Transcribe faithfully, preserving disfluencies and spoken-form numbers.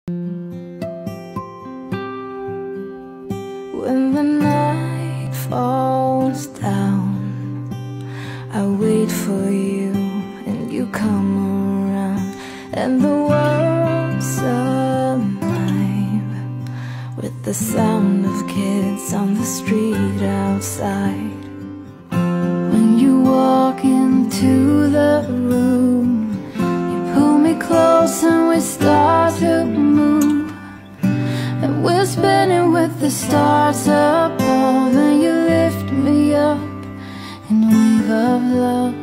When the night falls down, I wait for you and you come around, and the world's alive with the sound of kids on the street outside. When you walk into the room, you pull me close and we start to move, and we're spinning with the stars above, and you lift me up in a wave of love.